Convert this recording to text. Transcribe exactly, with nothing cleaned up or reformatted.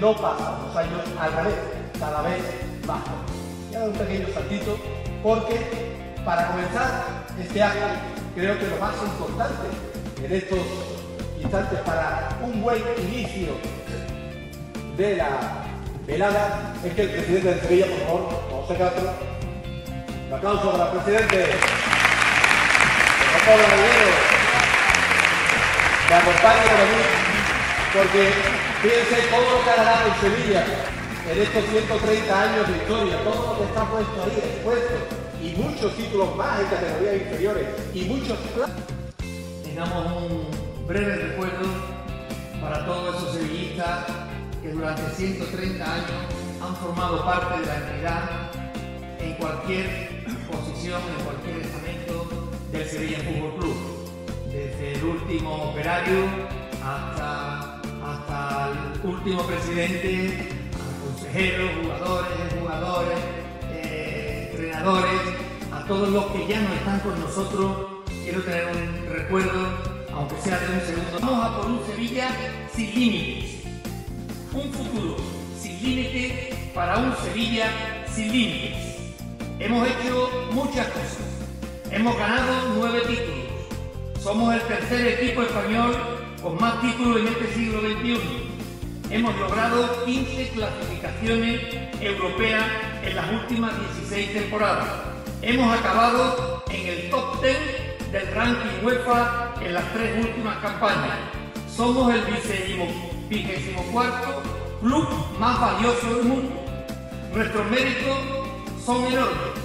no pasan los años al revés, cada vez más. Y ahora un pequeño saltito, porque para comenzar este acto, creo que lo más importante en estos instantes para un buen inicio de la velada es que el presidente de Sevilla, por favor, José Castro, un aplauso para el presidente, por favor, me acompañe por aquí, porque fíjense todo lo que ha ganado en Sevilla en estos ciento treinta años de historia, todo lo que está puesto ahí expuesto, y muchos títulos más en categorías inferiores, y muchos... Tengamos un breve recuerdo para todos esos sevillistas que durante ciento treinta años han formado parte de la entidad en cualquier posición, en cualquier estamento del Sevilla Fútbol Club. Desde el último operario hasta, hasta el último presidente, a consejeros, jugadores, jugadores, eh, entrenadores, a todos los que ya no están con nosotros. Quiero tener un recuerdo, aunque sea de un segundo. Vamos a por un Sevilla sin límites. Un futuro sin límites para un Sevilla sin límites. Hemos hecho muchas cosas. Hemos ganado nueve títulos. Somos el tercer equipo español con más títulos en este siglo veintiuno. Hemos logrado quince clasificaciones europeas en las últimas dieciséis temporadas. Hemos acabado en el top diez del ranking UEFA en las tres últimas campañas. Somos el vigésimo cuarto club más valioso del mundo. Nuestros méritos son enormes.